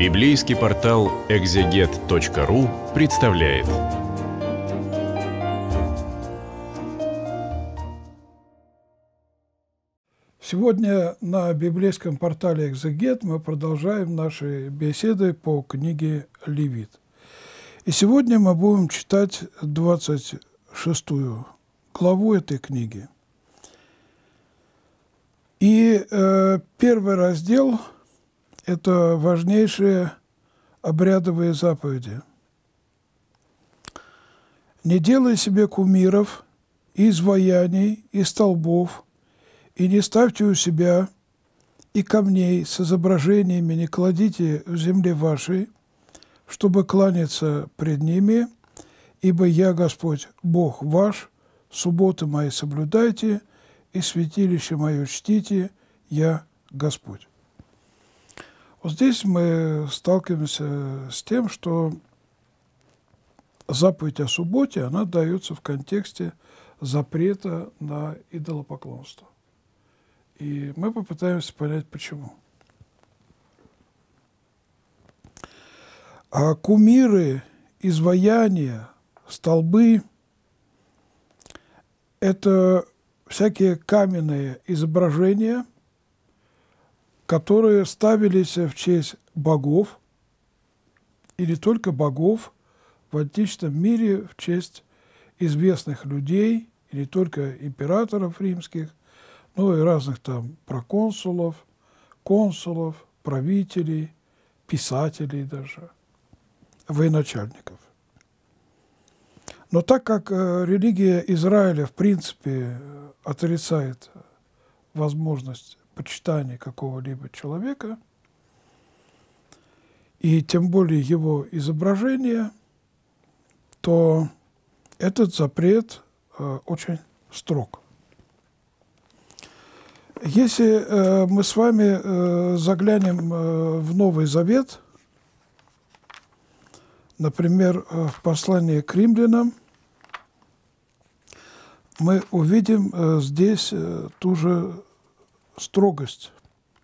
Библейский портал экзегет.ру представляет. Сегодня на библейском портале «Экзегет» мы продолжаем наши беседы по книге «Левит». И сегодня мы будем читать 26 главу этой книги. И первый раздел – это важнейшие обрядовые заповеди. «Не делай себе кумиров, и изваяний, и столбов, и не ставьте у себя и камней с изображениями не кладите в земле вашей, чтобы кланяться пред ними, ибо я, Господь, Бог ваш, субботы мои соблюдайте, и святилище мое чтите, я Господь». Вот здесь мы сталкиваемся с тем, что заповедь о субботе, она дается в контексте запрета на идолопоклонство. И мы попытаемся понять, почему. А кумиры, изваяния, столбы – это всякие каменные изображения, которые ставились в честь богов, и не только богов, в античном мире в честь известных людей, и не только императоров римских, но и разных там проконсулов, консулов, правителей, писателей даже, военачальников. Но так как религия Израиля в принципе отрицает возможность почитания какого-либо человека, и тем более его изображения, то этот запрет очень строг. Если мы с вами заглянем в Новый Завет, например, в послании к римлянам, мы увидим здесь ту же строгость.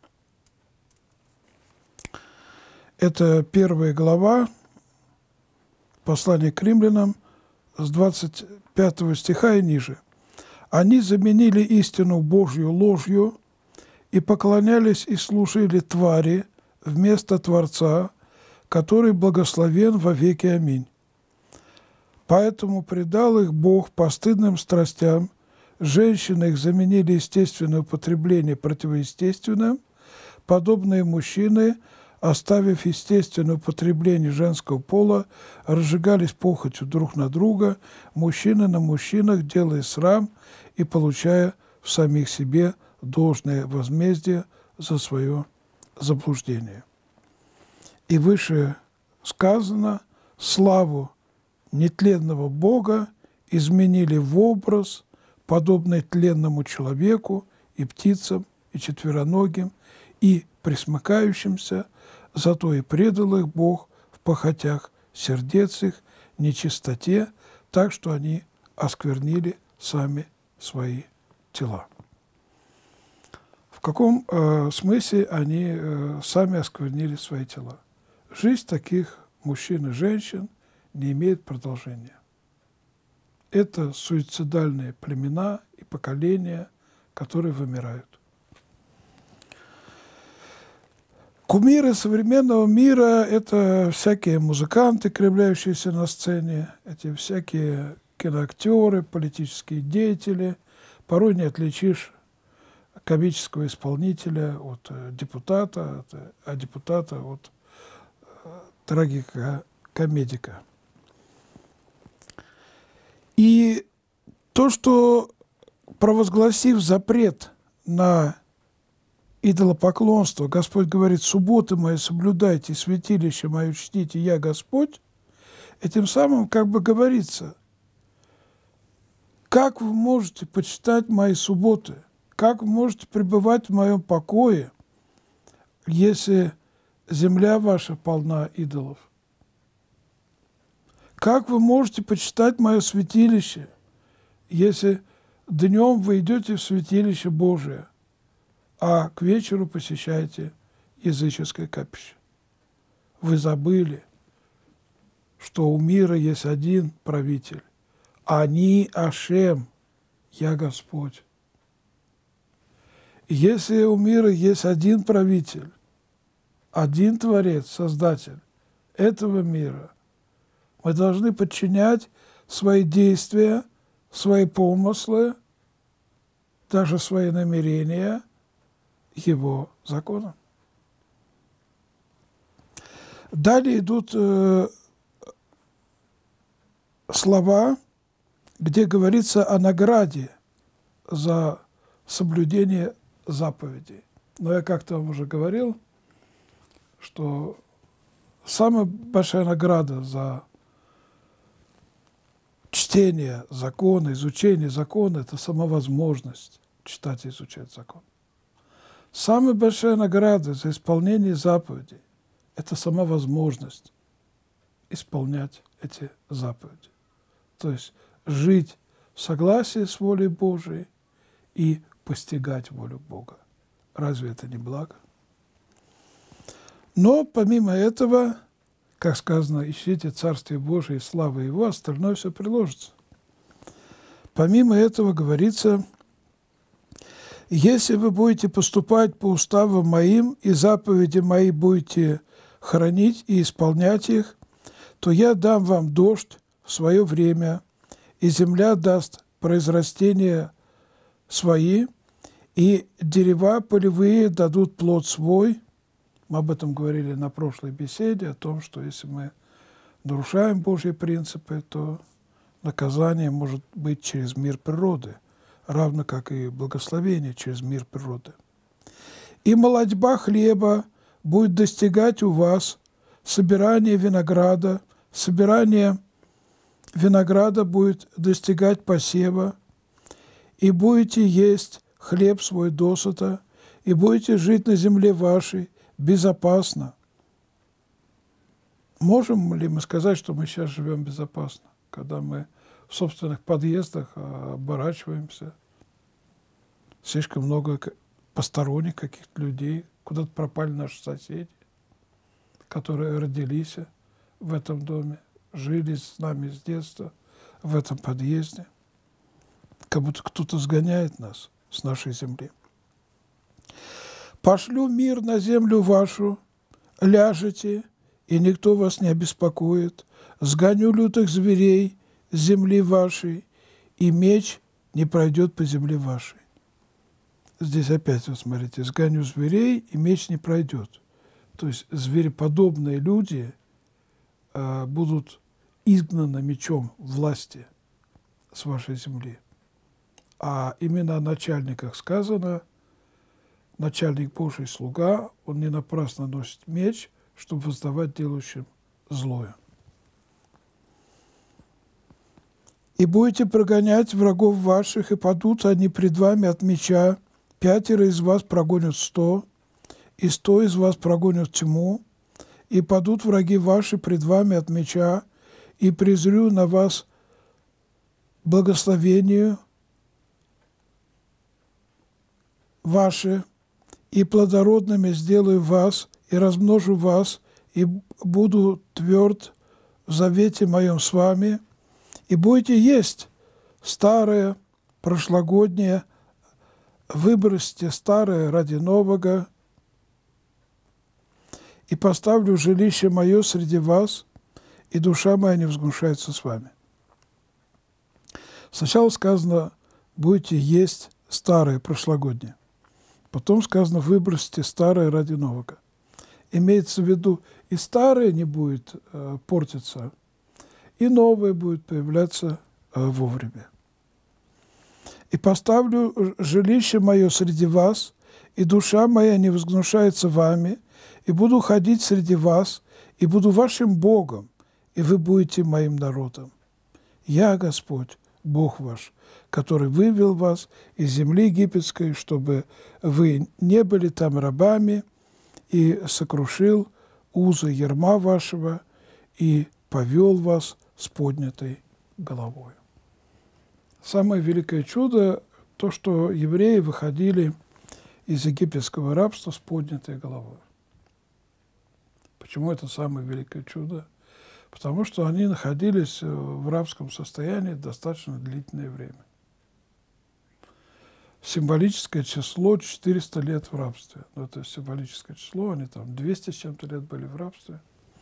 Это 1 глава послания к римлянам с 25 стиха и ниже. «Они заменили истину Божью ложью и поклонялись и служили твари вместо Творца, который благословен во веки. Аминь. Поэтому предал их Бог постыдным страстям, женщины их заменили естественное употребление противоестественным, подобные мужчины, оставив естественное употребление женского пола, разжигались похотью друг на друга, мужчины на мужчинах, делая срам и получая в самих себе должное возмездие за свое заблуждение. И выше сказано, славу нетленного Бога изменили в образ, подобный тленному человеку и птицам, и четвероногим, и пресмыкающимся, зато и предал их Бог в похотях сердец их, нечистоте, так что они осквернили сами свои тела». В каком смысле они сами осквернили свои тела? Жизнь таких мужчин и женщин не имеет продолжения. Это суицидальные племена и поколения, которые вымирают. Кумиры современного мира – это всякие музыканты, кривляющиеся на сцене, эти всякие киноактеры, политические деятели. Порой не отличишь комического исполнителя от депутата, а депутата от трагика-комедика. И то, что, провозгласив запрет на идолопоклонство, Господь говорит: «Субботы мои соблюдайте, святилище мое чтите, я Господь», этим самым как бы говорится: как вы можете почитать мои субботы, как вы можете пребывать в моем покое, если земля ваша полна идолов? Как вы можете почитать мое святилище, если днем вы идете в святилище Божие, а к вечеру посещаете языческое капище? вы забыли, что у мира есть один правитель. Ани Ашем, я Господь. И если у мира есть один правитель, один Творец, Создатель этого мира, мы должны подчинять свои действия, свои помыслы, даже свои намерения Его законам. Далее идут слова, где говорится о награде за соблюдение заповедей. Но я как-то вам уже говорил, что самая большая награда за чтение закона, изучение закона – это сама возможность читать и изучать закон. Самая большая награда за исполнение заповедей – это сама возможность исполнять эти заповеди. То есть жить в согласии с волей Божией и постигать волю Бога. Разве это не благо? Но помимо этого, как сказано, ищите Царствие Божие и славы Его, остальное все приложится. Помимо этого говорится, если вы будете поступать по уставам моим и заповеди мои будете хранить и исполнять их, то я дам вам дождь в свое время, и земля даст произрастения свои, и дерева полевые дадут плод свой. Мы об этом говорили на прошлой беседе, о том, что если мы нарушаем Божьи принципы, то наказание может быть через мир природы, равно как и благословение через мир природы. И молодьба хлеба будет достигать у вас, собирание винограда будет достигать посева, и будете есть хлеб свой досыта, и будете жить на земле вашей безопасно. Можем ли мы сказать, что мы сейчас живем безопасно, когда мы в собственных подъездах оборачиваемся, слишком много посторонних каких-то людей, куда-то пропали наши соседи, которые родились в этом доме, жили с нами с детства в этом подъезде, как будто кто-то сгоняет нас с нашей земли. «Пошлю мир на землю вашу, ляжете, и никто вас не обеспокоит. Сгоню лютых зверей с земли вашей, и меч не пройдет по земле вашей». Здесь опять, вот смотрите, «сгоню зверей, и меч не пройдет». То есть звереподобные люди будут изгнаны мечом власти с вашей земли. А именно о начальниках сказано: начальник Божий слуга, он не напрасно носит меч, чтобы воздавать делающим злое. «И будете прогонять врагов ваших, и падут они пред вами от меча. 5 из вас прогонят 100, и 100 из вас прогонят тьму, и падут враги ваши пред вами от меча, и презрю на вас благословению ваше, и плодородными сделаю вас, и размножу вас, и буду тверд в завете моем с вами, и будете есть старое, прошлогоднее, выбросьте старое ради нового, и поставлю жилище мое среди вас, и душа моя не возгнушается с вами». Сначала сказано, будете есть старое, прошлогоднее. Потом сказано, выбросьте старое ради нового. Имеется в виду, и старое не будет портиться, и новое будет появляться вовремя. «И поставлю жилище мое среди вас, и душа моя не возгнушается вами, и буду ходить среди вас, и буду вашим Богом, и вы будете моим народом. Я Господь, Бог ваш, который вывел вас из земли египетской, чтобы вы не были там рабами, и сокрушил узы ярма вашего, и повел вас с поднятой головой». Самое великое чудо – то, что евреи выходили из египетского рабства с поднятой головой. Почему это самое великое чудо? Потому что они находились в рабском состоянии достаточно длительное время. Символическое число 400 лет в рабстве. Но это символическое число, они там 200 с чем-то лет были в рабстве.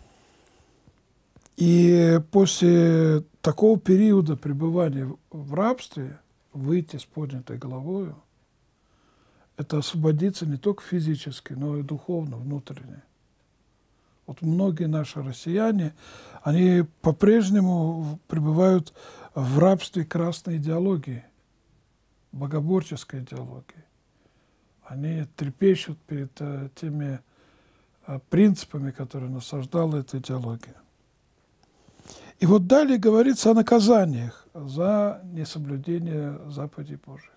И после такого периода пребывания в рабстве выйти с поднятой головою – это освободиться не только физически, но и духовно, внутренне. Вот многие наши россияне, они по-прежнему пребывают в рабстве красной идеологии, богоборческой идеологии. Они трепещут перед теми принципами, которые насаждала эта идеология. И вот далее говорится о наказаниях за несоблюдение заповедей Божьих.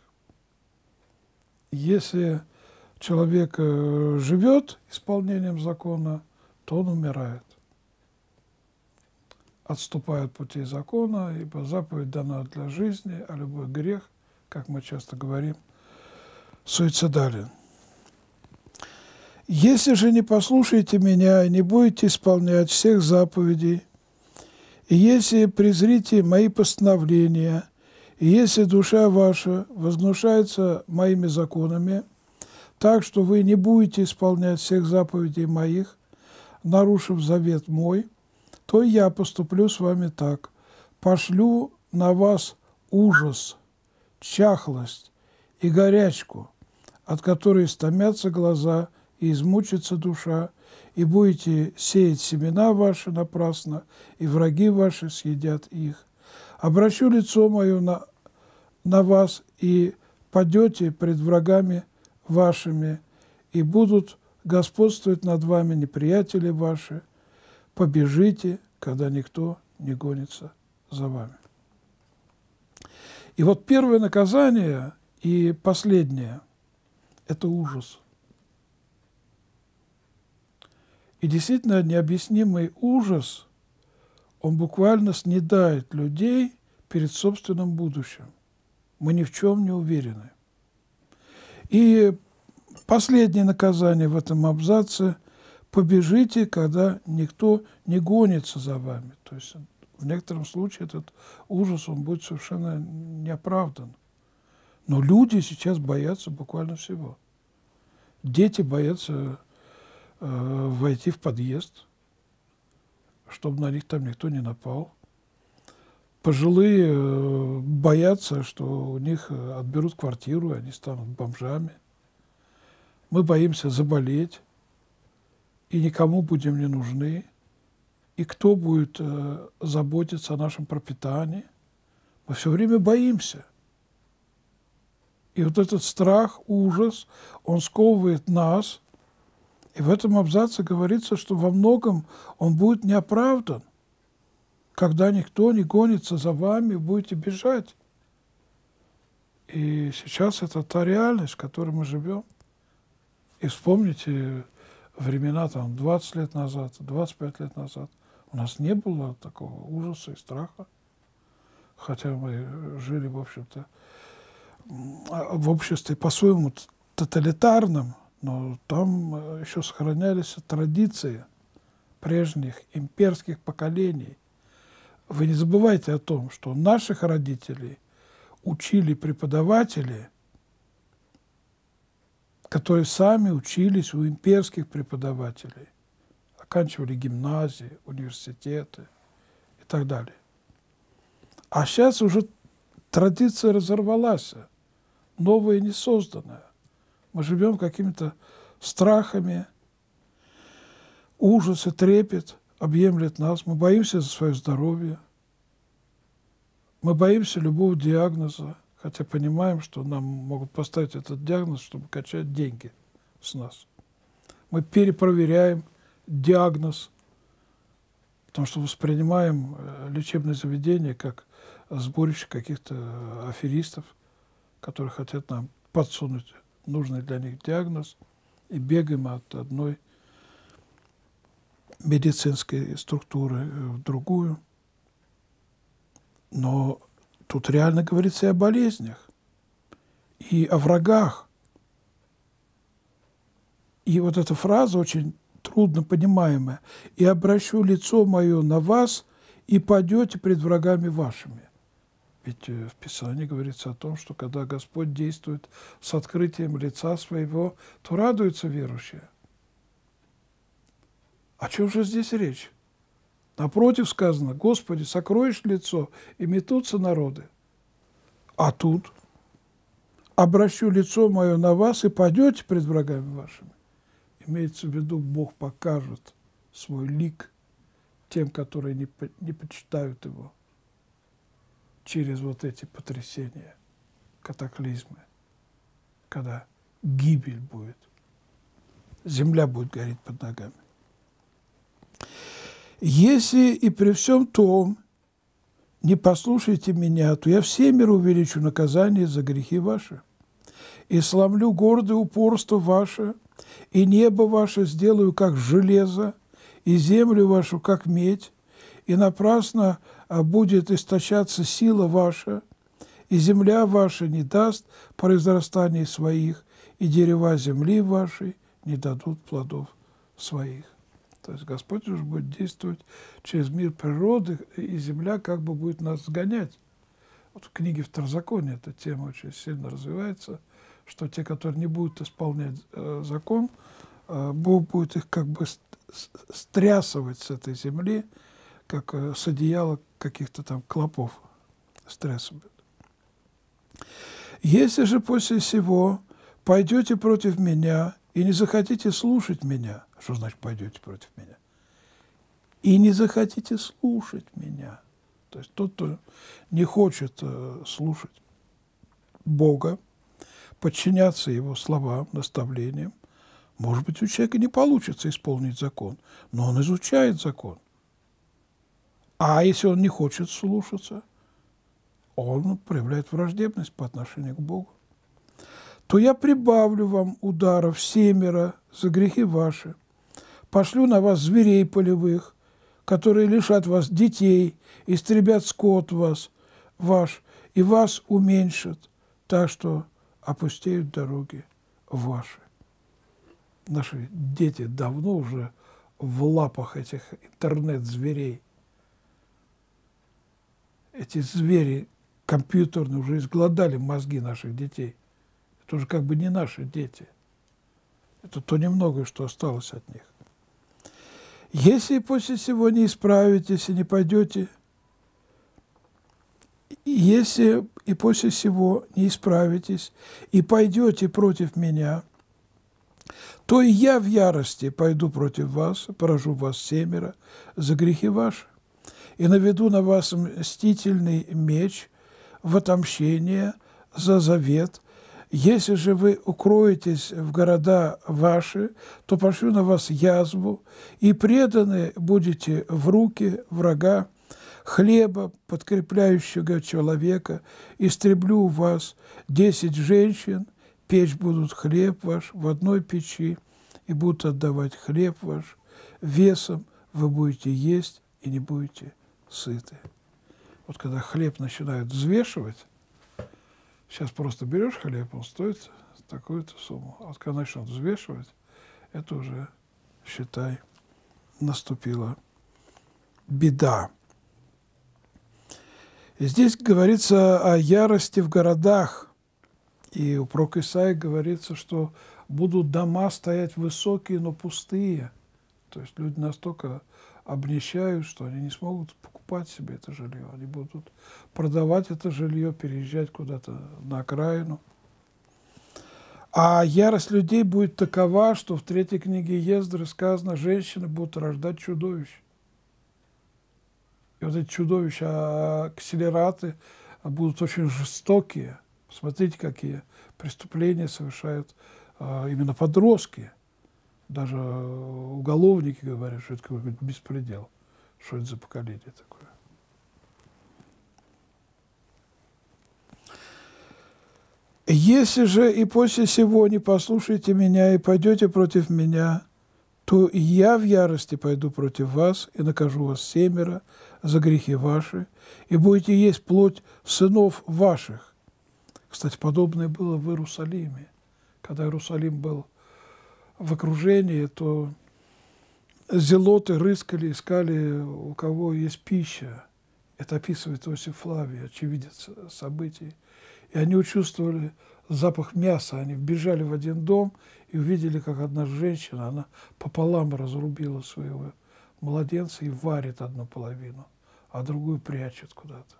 Если человек живет исполнением закона, то он умирает. Отступает от путей закона, ибо заповедь дана для жизни, а любой грех, как мы часто говорим, суицидален. Если же не послушаете меня и не будете исполнять всех заповедей, и если презрите мои постановления, и если душа ваша возгнушается моими законами, так что вы не будете исполнять всех заповедей моих, нарушив завет мой, то я поступлю с вами так. Пошлю на вас ужас, чахлость и горячку, от которой истомятся глаза и измучится душа, и будете сеять семена ваши напрасно, и враги ваши съедят их. Обращу лицо мое на вас, и падете пред врагами вашими, и будут господствовать над вами неприятели ваши. Побежите, когда никто не гонится за вами. И вот первое наказание и последнее – это ужас. И действительно необъяснимый ужас, он буквально снедает людей перед собственным будущим. Мы ни в чем не уверены. И последнее наказание в этом абзаце – побежите, когда никто не гонится за вами. То есть в некотором случае этот ужас, он будет совершенно неоправдан. Но люди сейчас боятся буквально всего. Дети боятся войти в подъезд, чтобы на них там никто не напал. Пожилые боятся, что у них отберут квартиру, и они станут бомжами. Мы боимся заболеть, и никому будем не нужны. И кто будет заботиться о нашем пропитании? Мы все время боимся. И вот этот страх, ужас, он сковывает нас. И в этом абзаце говорится, что во многом он будет неоправдан, когда никто не гонится за вами, будете бежать. И сейчас это та реальность, в которой мы живем. И вспомните времена там 20 лет назад, 25 лет назад. У нас не было такого ужаса и страха. Хотя мы жили, в общем-то, в обществе по-своему тоталитарном, но там еще сохранялись традиции прежних имперских поколений. Вы не забывайте о том, что наших родителей учили преподаватели, которые сами учились у имперских преподавателей, оканчивали гимназии, университеты и так далее. А сейчас уже традиция разорвалась, новая не созданная. Мы живем какими-то страхами, ужас и трепет объемлет нас. Мы боимся за свое здоровье. Мы боимся любого диагноза, хотя понимаем, что нам могут поставить этот диагноз, чтобы качать деньги с нас. Мы перепроверяем диагноз, потому что воспринимаем лечебное заведение как сборище каких-то аферистов, которые хотят нам подсунуть нужный для них диагноз, и бегаем от одной медицинской структуры в другую. Но тут реально говорится и о болезнях, и о врагах. И вот эта фраза очень трудно понимаемое. «И обращу лицо мое на вас, и падете пред врагами вашими». Ведь в Писании говорится о том, что когда Господь действует с открытием лица своего, то радуются верующие. О чем же здесь речь? Напротив сказано: «Господи, сокроешь лицо, и метутся народы». А тут: «Обращу лицо мое на вас, и падете пред врагами вашими». Имеется в виду, Бог покажет свой лик тем, которые не почитают Его, через вот эти потрясения, катаклизмы, когда гибель будет, земля будет гореть под ногами. «Если и при всем том не послушаете меня, то я всемиру увеличу наказание за грехи ваши, и сломлю гордое упорство ваше, и небо ваше сделаю, как железо, и землю вашу, как медь, и напрасно будет истощаться сила ваша, и земля ваша не даст произрастаний своих, и дерева земли вашей не дадут плодов своих». То есть Господь уже будет действовать через мир природы, и земля как бы будет нас сгонять. Вот в книге Второзакония эта тема очень сильно развивается, что те, которые не будут исполнять закон, Бог будет их как бы стрясывать с этой земли, как с одеяла каких-то там клопов стрясывают. «Если же после сего пойдете против меня и не захотите слушать меня». Что значит «пойдете против меня»? «И не захотите слушать меня». То есть тот, кто не хочет слушать Бога, подчиняться Его словам, наставлениям, может быть, у человека не получится исполнить закон, но он изучает закон. А если он не хочет слушаться, он проявляет враждебность по отношению к Богу. «То я прибавлю вам ударов семеро за грехи ваши, пошлю на вас зверей полевых, которые лишат вас детей, истребят скот ваш, и вас уменьшат, так что опустеют дороги ваши». Наши дети давно уже в лапах этих интернет-зверей. Эти звери компьютерные уже изгладали мозги наших детей. Это уже как бы не наши дети. Это то немногое, что осталось от них. «Если после всего не исправитесь и не пойдете, если и после всего не исправитесь и пойдете против меня, то и я в ярости пойду против вас, поражу вас семеро за грехи ваши, и наведу на вас мстительный меч в отомщение за завет. Если же вы укроетесь в города ваши, то пошлю на вас язву, и преданы будете в руки врага, хлеба, подкрепляющего человека, истреблю у вас 10 женщин, печь будут хлеб ваш в одной печи, и будут отдавать хлеб ваш, весом вы будете есть и не будете сыты». Вот когда хлеб начинают взвешивать, сейчас просто берешь хлеб, он стоит такую-то сумму. А вот когда начнут взвешивать, это уже, считай, наступила беда. И здесь говорится о ярости в городах. И у пророка Исаии говорится, что будут дома стоять высокие, но пустые. То есть люди настолько обнищают, что они не смогут покупать себе это жилье. Они будут продавать это жилье, переезжать куда-то на окраину. А ярость людей будет такова, что в 3 книге Ездры сказано, женщины будут рождать чудовищ. И вот эти чудовища, акселераты будут очень жестокие. Смотрите, какие преступления совершают именно подростки. Даже уголовники говорят, что это какой-то беспредел. Что это за поколение такое? «Если же и после сего не послушаете меня и пойдете против меня, то и я в ярости пойду против вас и накажу вас семеро за грехи ваши, и будете есть плоть сынов ваших». Кстати, подобное было в Иерусалиме. Когда Иерусалим был в окружении, то зелоты рыскали, искали, у кого есть пища. Это описывает Иосиф Флавий, очевидец событий. И они учувствовали запах мяса. Они вбежали в один дом и увидели, как одна женщина, она пополам разрубила своего младенца и варит одну половину, а другую прячет куда-то.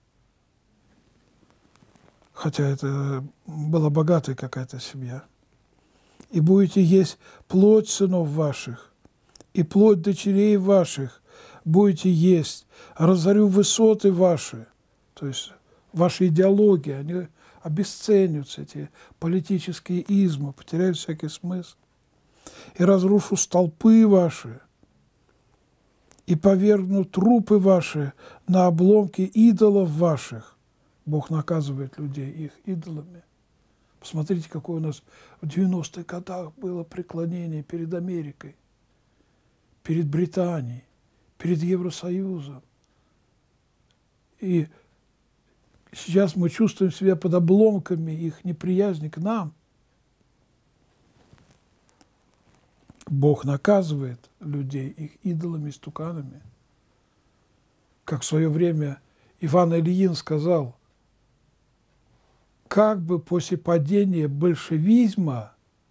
Хотя это была богатая какая-то семья. И будете есть плоть сынов ваших, и плоть дочерей ваших будете есть, разорю высоты ваши, то есть ваши идеологии, они обесценятся, эти политические измы, потеряют всякий смысл. И разрушу столпы ваши, и повергну трупы ваши на обломки идолов ваших. Бог наказывает людей их идолами. Посмотрите, какое у нас в 90-х годах было преклонение перед Америкой, перед Британией, перед Евросоюзом. И сейчас мы чувствуем себя под обломками их неприязни к нам. Бог наказывает людей их идолами, истуканами. Как в свое время Иван Ильин сказал, как бы после падения большевизма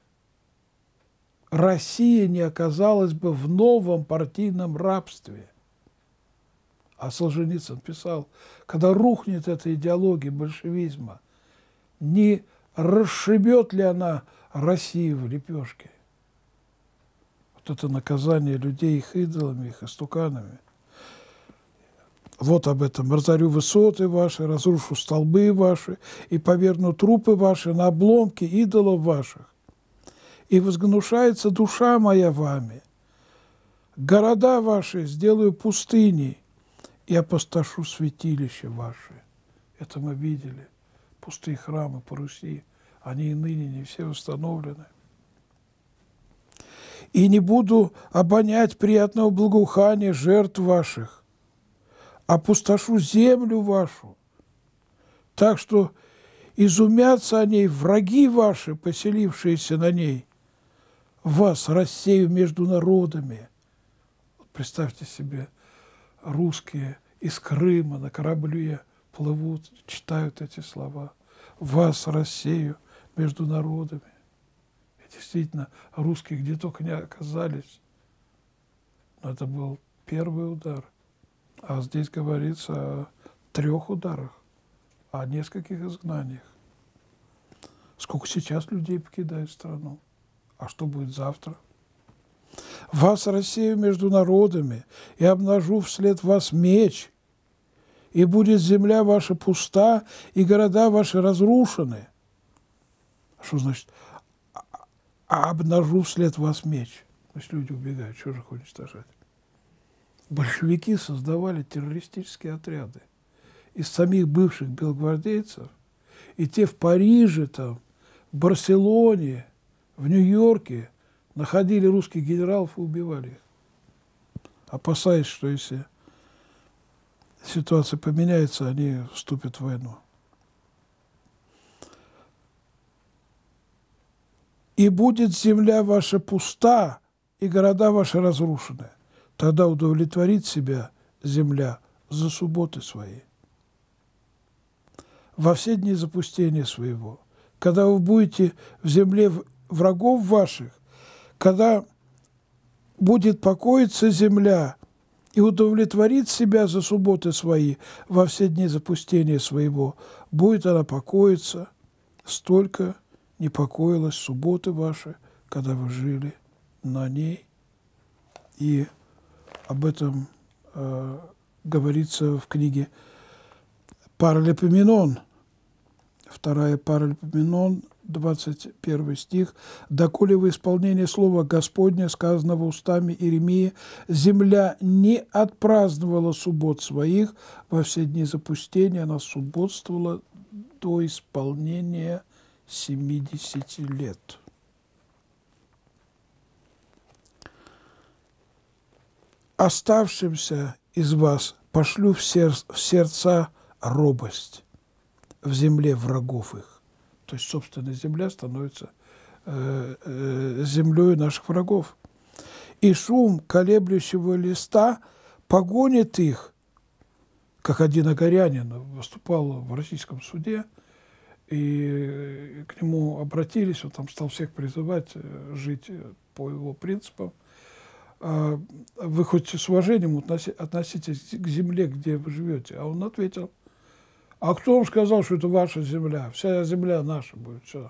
Россия не оказалась бы в новом партийном рабстве. А Солженицын писал, когда рухнет эта идеология большевизма, не расшибет ли она Россию в лепешке? Вот это наказание людей их идолами, их истуканами. Вот об этом. Разорю высоты ваши, разрушу столбы ваши, и повергну трупы ваши на обломки идолов ваших. И возгнушается душа моя вами. Города ваши сделаю пустыней, и опустошу святилища ваши. Это мы видели. Пустые храмы по Руси, они и ныне не все восстановлены. И не буду обонять приятного благоухания жертв ваших, опустошу землю вашу, так что изумятся о ней враги ваши, поселившиеся на ней. Вас рассею между народами. Представьте себе, русские из Крыма на корабле плывут, читают эти слова. Вас рассею между народами. И действительно, русские где только не оказались. Но это был первый удар. А здесь говорится о 3 ударах, о нескольких изгнаниях. Сколько сейчас людей покидает страну? А что будет завтра? Вас рассею между народами, и обнажу вслед вас меч, и будет земля ваша пуста, и города ваши разрушены. Что значит обнажу вслед вас меч? То есть люди убегают, что же их уничтожать? Большевики создавали террористические отряды из самих бывших белогвардейцев, и те в Париже, там, в Барселоне, в Нью-Йорке находили русских генералов и убивали их, опасаясь, что если ситуация поменяется, они вступят в войну. «И будет земля ваша пуста, и города ваши разрушены. Тогда удовлетворит себя земля за субботы свои. Во все дни запустения своего, когда вы будете в земле врагов ваших, когда будет покоиться земля и удовлетворит себя за субботы свои во все дни запустения своего, будет она покоиться, столько не покоилась субботы ваши, когда вы жили на ней». И об этом говорится в книге Паралипоменон, 2 Паралипоменон, 21 стих. «Доколе в исполнение слова Господня, сказанного устами Иеремии, земля не отпраздновала суббот своих, во все дни запустения она субботствовала до исполнения 70 лет». «Оставшимся из вас пошлю в сердца робость в земле врагов их». То есть, собственно, земля становится землей наших врагов. и шум колеблющего листа погонит их, как один огорянин выступал в российском суде, и к нему обратились, он там стал всех призывать жить по его принципам. Вы хоть с уважением относитесь к земле, где вы живете? А он ответил: а кто вам сказал, что это ваша земля? Вся земля наша будет, все.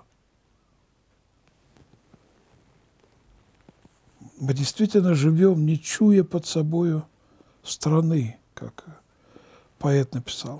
Мы действительно живем, не чуя под собою страны, как поэт написал.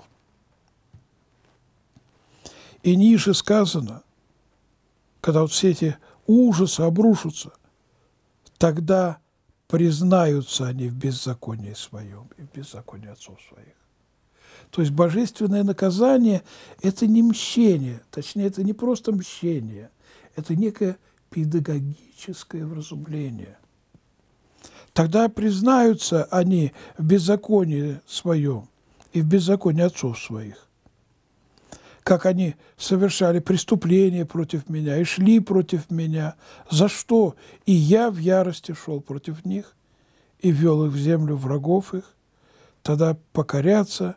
И ниже сказано, когда вот все эти ужасы обрушатся, тогда признаются они в беззаконии своем и в беззаконии отцов своих. То есть божественное наказание – это не мщение, точнее, это не просто мщение, это некое педагогическое вразумление. Тогда признаются они в беззаконии своем и в беззаконии отцов своих, как они совершали преступления против меня и шли против меня, за что и я в ярости шел против них и ввел их в землю врагов их, тогда покорится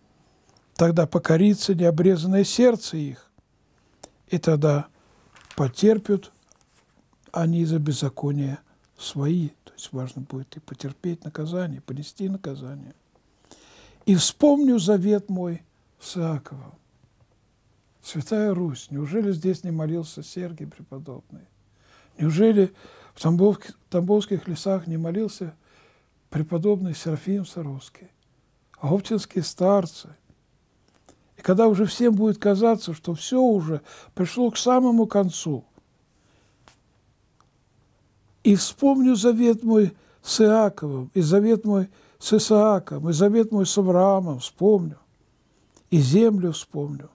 необрезанное сердце их, и тогда потерпят они за беззаконие свои. То есть важно будет и потерпеть наказание, и понести наказание. И вспомню завет мой с Иаковом. Святая Русь, неужели здесь не молился Сергий Преподобный? Неужели в Тамбовских лесах не молился преподобный Серафим Саровский, оптинские старцы? И когда уже всем будет казаться, что все уже пришло к самому концу, и вспомню завет мой с Иаковом, и завет мой с Исааком, и завет мой с Авраамом, вспомню, и землю вспомню,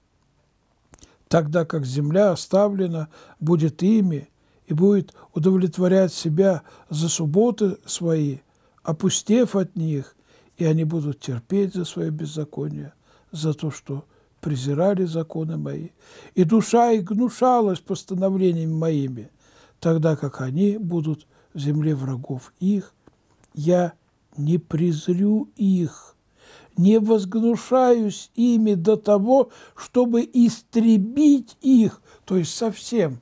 тогда как земля оставлена будет ими и будет удовлетворять себя за субботы свои, опустев от них, и они будут терпеть за свое беззаконие, за то, что презирали законы мои. И душа их гнушалась постановлениями моими, тогда как они будут в земле врагов их, я не презрю их, не возгнушаюсь ими до того, чтобы истребить их, то есть совсем,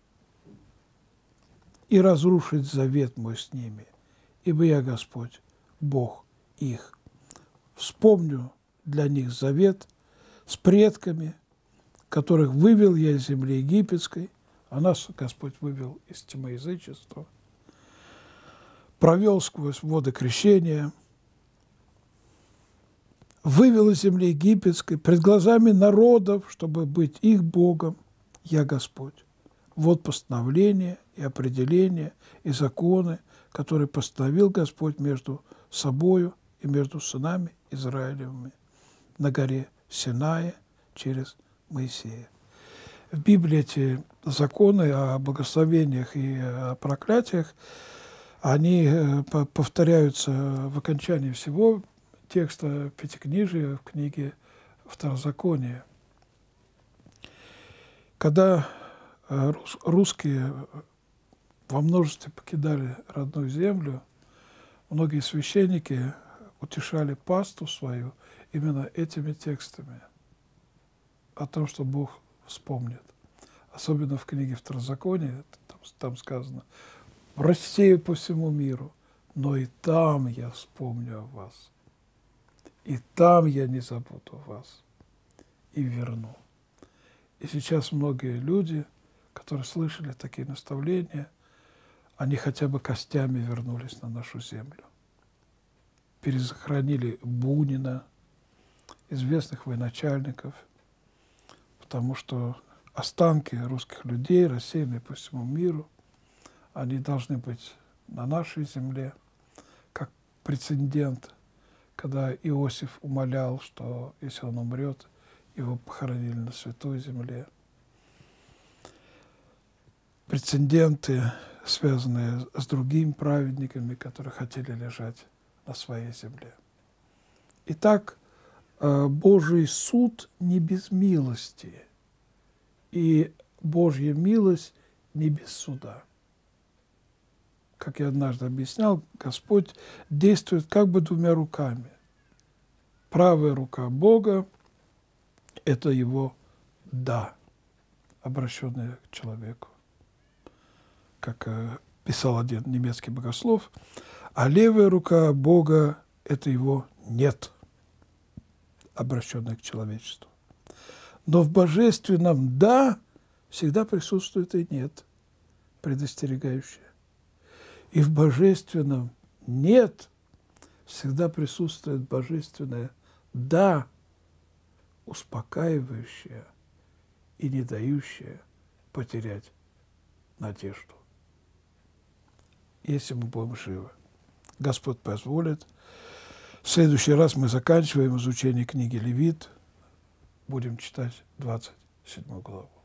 и разрушить завет мой с ними, ибо я Господь, Бог их. Вспомню для них завет с предками, которых вывел я из земли египетской, а нас Господь вывел из тьмы язычества, провел сквозь воды крещения, вывел из земли египетской пред глазами народов, чтобы быть их Богом, я Господь. Вот постановления и определения и законы, которые постановил Господь между собою и между сынами Израилевыми на горе Синая через Моисея. В Библии эти законы о благословениях и о проклятиях, они повторяются в окончании всего текста Пятикнижия в книге Второзакония. Когда русские во множестве покидали родную землю, многие священники утешали паству свою именно этими текстами о том, что Бог вспомнит. Особенно в книге Второзакония, там сказано: «Рассею по всему миру, но и там я вспомню о вас, и там я не забуду вас, и верну». И сейчас многие люди, которые слышали такие наставления, они хотя бы костями вернулись на нашу землю. Перезахоронили Бунина, известных военачальников, потому что останки русских людей, рассеянные по всему миру, они должны быть на нашей земле, как прецедент, когда Иосиф умолял, что если он умрет, его похоронили на святой земле. Прецеденты, связанные с другими праведниками, которые хотели лежать на своей земле. Итак, Божий суд не без милости, и Божья милость не без суда. как я однажды объяснял, Господь действует как бы двумя руками. Правая рука Бога – это Его «да», обращенное к человеку. Как писал один немецкий богослов, а левая рука Бога – это Его «нет», обращенное к человечеству. Но в божественном «да» всегда присутствует и «нет», предостерегающее. И в божественном «нет» всегда присутствует божественное «да», успокаивающее и не дающее потерять надежду. Если мы будем живы. Господь позволит. В следующий раз мы заканчиваем изучение книги Левит. Будем читать 27 главу.